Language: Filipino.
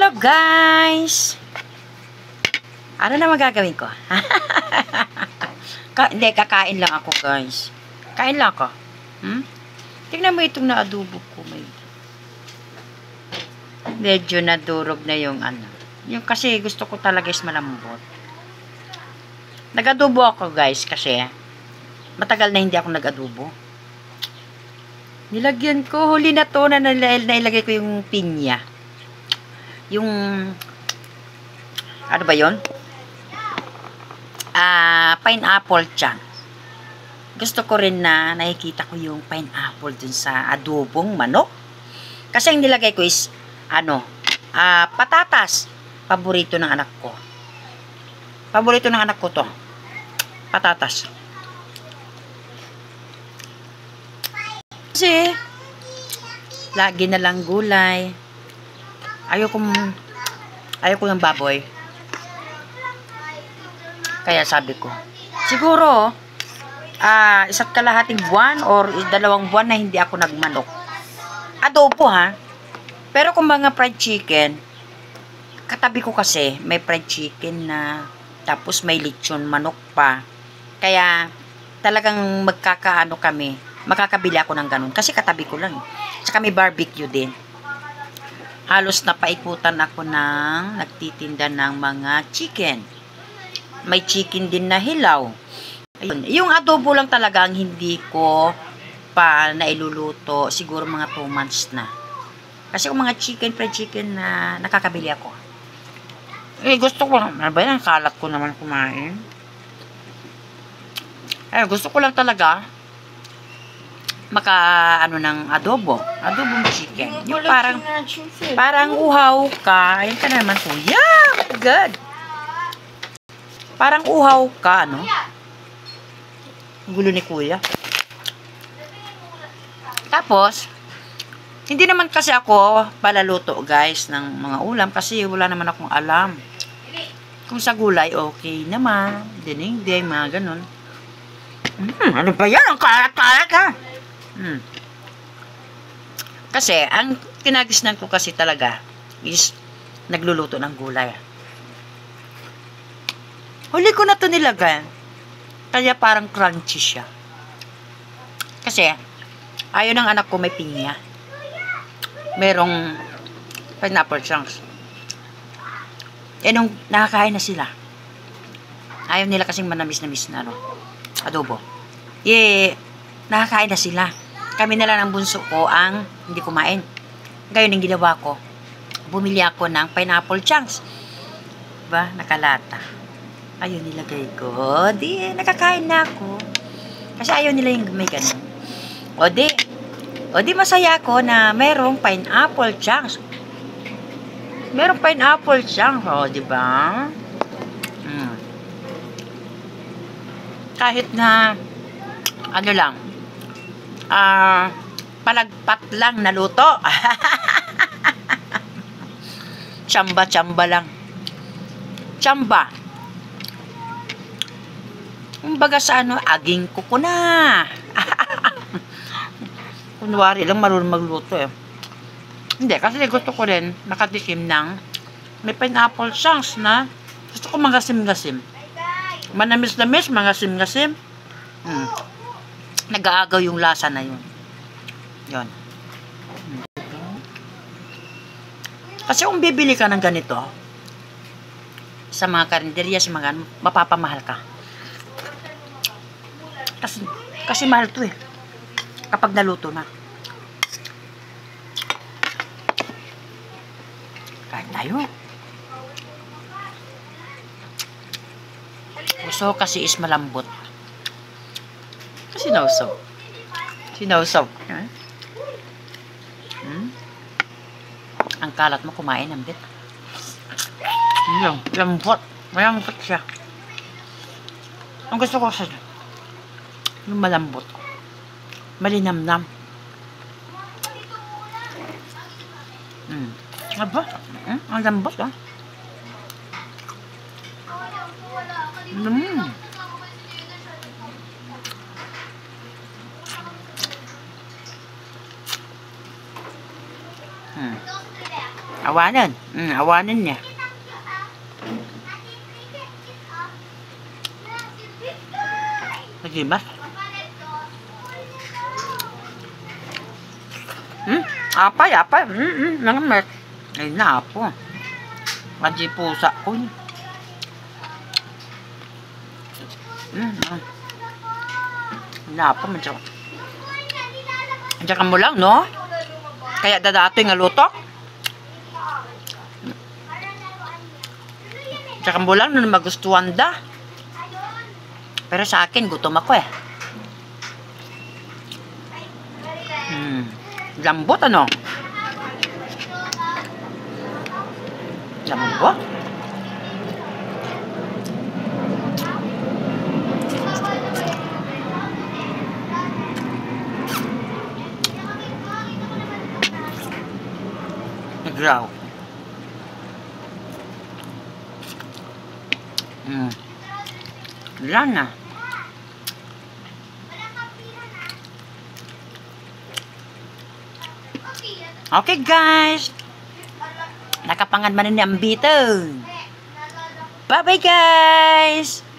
Hello guys! Ano na magagawin ko? Hindi, kakain lang ako guys. Kain lang ako. Tingnan mo itong naadobo ko. Medyo nadurog na yung ano. Yung kasi gusto ko talaga is malambot. Nag-adobo ako guys kasi matagal na hindi ako nag-adobo. Nilagyan ko, huli na to na nailagay ko yung pinya. Yung ano ba yon? Pineapple chunk. Gusto ko rin na nakikita ko yung pineapple dun sa adobong manok. Kasi ang nilagay ko is patatas. Paborito ng anak ko. Paborito ng anak ko to. Patatas. Kasi lagi na lang gulay. Ayoko ng baboy. Kaya sabi ko, siguro isa't kalahating buwan or 2 buwan na hindi ako nagmanok. Adobo ha. Pero kung mga fried chicken, katabi ko kasi may fried chicken na tapos may lechon manok pa. Kaya talagang magkakaano kami. Makakabili ako ng ganun. Kasi katabi ko lang. Saka may barbecue din. Halos napaikutan ako ng nagtitinda ng mga chicken. May chicken din na hilaw. Ayun. Yung adobo lang talaga ang hindi ko pa nailuluto. Siguro mga 2 months na. Kasi kung mga chicken, fried chicken na nakakabili ako. Gusto ko lang. Ano ba yan? Kalat ko naman kumain. Gusto ko lang talaga ng adobong chicken. Yung parang uhaw ka. Ayun ka naman kuya. Good. Parang uhaw ka, ano? Gulo ni kuya. Tapos, hindi naman kasi ako palaluto guys ng mga ulam kasi wala naman akong alam. Kung sa gulay, okay naman. Dining-ding, mga ganun. Ano ba yan? Ang kalat-kalat ha? Kasi, ang kinagisnan ko kasi talaga is nagluluto ng gulay. Huli ko na to nilagay. Kaya parang crunchy siya. Kasi, ayaw ng anak ko may pinya. Merong pineapple chunks. Nung nakakain na sila. Ayaw nila kasing manamis-namis na adobo. Nakakain na sila. Kami na lang ang bunso ko ang hindi kumain. Ngayon ang ginawa ko, bumili ako ng pineapple chunks. Diba? Nakalata. Ayun nilagay ko. Di, nakakain na ako. Kasi ayaw nila yung may ganun. O di masaya ako na merong pineapple chunks. Merong pineapple chunks. O, diba? Kahit na ano lang, palagpat lang na luto. Tsamba lang. Tsamba. Kumbaga sa aging kuko na. Kunwari lang marunong magluto eh. Hindi, kasi gusto ko rin makatikim ng may pineapple chunks na gusto ko magasim-gasim. Manamis-namis, magasim-gasim. Nag-aagaw yung lasa na yun. Yun. Kasi kung bibili ka ng ganito sa mga karinderya, sa mga mapapamahal ka. Kasi mahal to eh. Kapag naluto na. Kain tayo. Puso kasi is malambot. Sinawsaw. Ang kalat mo kumain ng bit. Lambot. Malambot siya. Ang gusto ko sa yung malambot. Malinamnam. Aba? Ang lambot ah. Awanan. Awanan niya. Lagi ba? Apay. Nangamet. Ay na po. Lagi pusa ko. Na po. Diyan mo lang, no? Kaya dadatoy nga luto. Tsaka mo lang na magustuhan da. Pero sa akin, gutom ako eh. Lambot ano? Lambot? Nagraw. Wala na. Okay guys. Nakapangan man ni Ambito. Bye bye guys.